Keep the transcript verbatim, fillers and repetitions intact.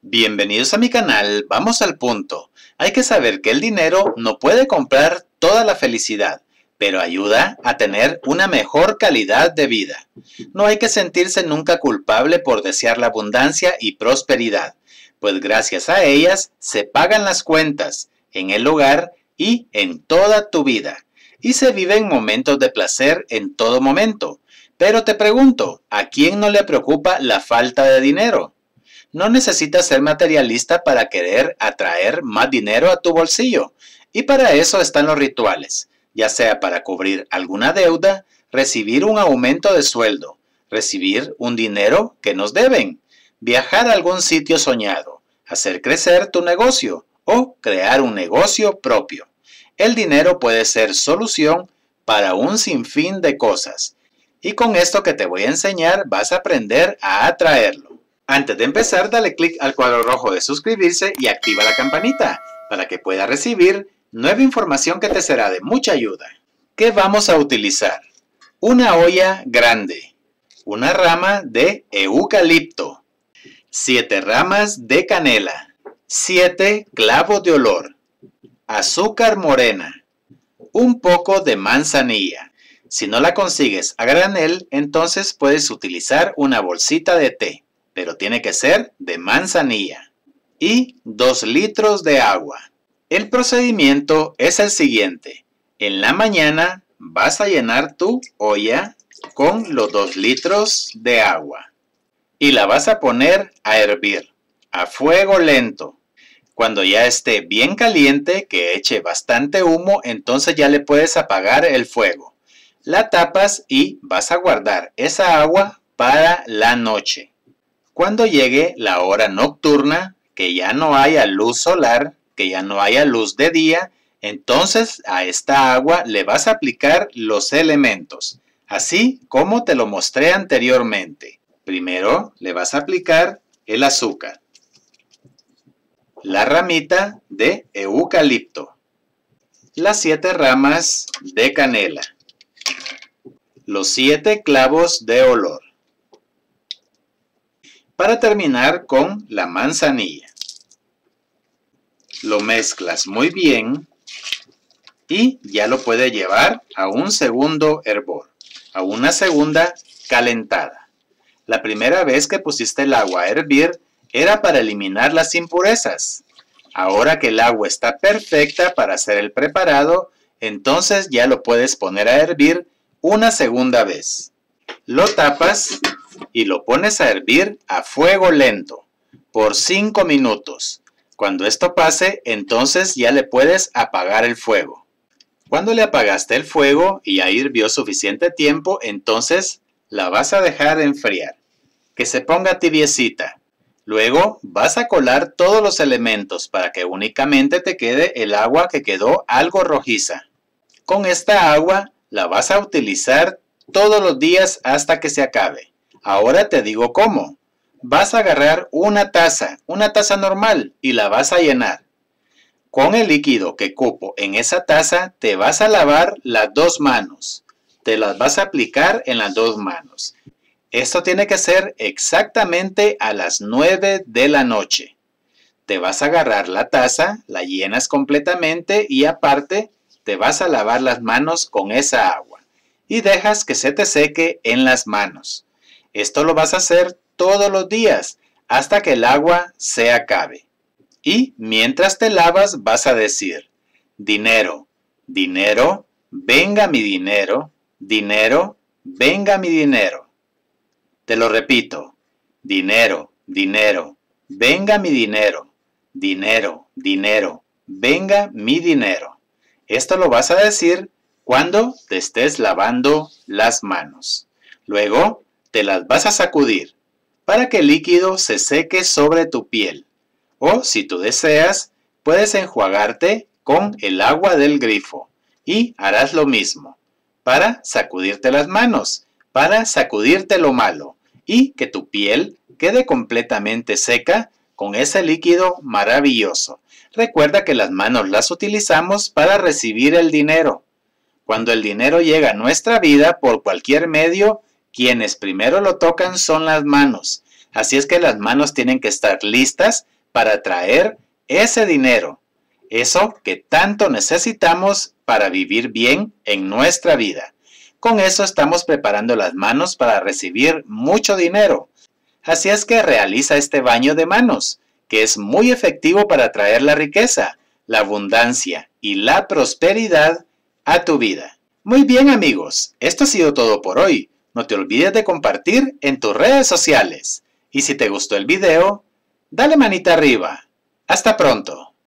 Bienvenidos a mi canal, vamos al punto. Hay que saber que el dinero no puede comprar toda la felicidad, pero ayuda a tener una mejor calidad de vida. No hay que sentirse nunca culpable por desear la abundancia y prosperidad, pues gracias a ellas se pagan las cuentas, en el hogar y en toda tu vida. Y se viven momentos de placer en todo momento. Pero te pregunto, ¿a quién no le preocupa la falta de dinero? No necesitas ser materialista para querer atraer más dinero a tu bolsillo. Y para eso están los rituales, ya sea para cubrir alguna deuda, recibir un aumento de sueldo, recibir un dinero que nos deben, viajar a algún sitio soñado, hacer crecer tu negocio o crear un negocio propio. El dinero puede ser solución para un sinfín de cosas. Y con esto que te voy a enseñar vas a aprender a atraerlo. Antes de empezar, dale clic al cuadro rojo de suscribirse y activa la campanita para que puedas recibir nueva información que te será de mucha ayuda. ¿Qué vamos a utilizar? Una olla grande, una rama de eucalipto, siete ramas de canela, siete clavos de olor, azúcar morena, un poco de manzanilla. Si no la consigues a granel, entonces puedes utilizar una bolsita de té, pero tiene que ser de manzanilla. Y dos litros de agua. El procedimiento es el siguiente. En la mañana vas a llenar tu olla con los dos litros de agua. Y la vas a poner a hervir a fuego lento. Cuando ya esté bien caliente, que eche bastante humo, entonces ya le puedes apagar el fuego. La tapas y vas a guardar esa agua para la noche. Cuando llegue la hora nocturna, que ya no haya luz solar, que ya no haya luz de día, entonces a esta agua le vas a aplicar los elementos, así como te lo mostré anteriormente. Primero le vas a aplicar el azúcar, la ramita de eucalipto, las siete ramas de canela, los siete clavos de olor. Para terminar con la manzanilla. Lo mezclas muy bien y ya lo puedes llevar a un segundo hervor, a una segunda calentada. La primera vez que pusiste el agua a hervir era para eliminar las impurezas. Ahora que el agua está perfecta para hacer el preparado, entonces ya lo puedes poner a hervir una segunda vez. Lo tapas y lo pones a hervir a fuego lento por cinco minutos. Cuando esto pase, entonces ya le puedes apagar el fuego. Cuando le apagaste el fuego y ya hirvió suficiente tiempo, entonces la vas a dejar enfriar, que se ponga tibiecita. Luego vas a colar todos los elementos para que únicamente te quede el agua que quedó algo rojiza. Con esta agua la vas a utilizar todos los días hasta que se acabe. Ahora te digo cómo. Vas a agarrar una taza, una taza normal, y la vas a llenar. Con el líquido que cupo en esa taza, te vas a lavar las dos manos. Te las vas a aplicar en las dos manos. Esto tiene que ser exactamente a las nueve de la noche. Te vas a agarrar la taza, la llenas completamente y aparte te vas a lavar las manos con esa agua. Y dejas que se te seque en las manos. Esto lo vas a hacer todos los días hasta que el agua se acabe. Y mientras te lavas vas a decir, dinero, dinero, venga mi dinero, dinero, venga mi dinero. Te lo repito, dinero, dinero, venga mi dinero, dinero, dinero, venga mi dinero. Esto lo vas a decir cuando te estés lavando las manos. Luego te las vas a sacudir para que el líquido se seque sobre tu piel. O si tú deseas, puedes enjuagarte con el agua del grifo y harás lo mismo para sacudirte las manos, para sacudirte lo malo y que tu piel quede completamente seca con ese líquido maravilloso. Recuerda que las manos las utilizamos para recibir el dinero. Cuando el dinero llega a nuestra vida por cualquier medio, quienes primero lo tocan son las manos. Así es que las manos tienen que estar listas para atraer ese dinero, eso que tanto necesitamos para vivir bien en nuestra vida. Con eso estamos preparando las manos para recibir mucho dinero. Así es que realiza este baño de manos, que es muy efectivo para atraer la riqueza, la abundancia y la prosperidad a tu vida. Muy bien amigos, esto ha sido todo por hoy. No te olvides de compartir en tus redes sociales. Y si te gustó el video, dale manita arriba. Hasta pronto.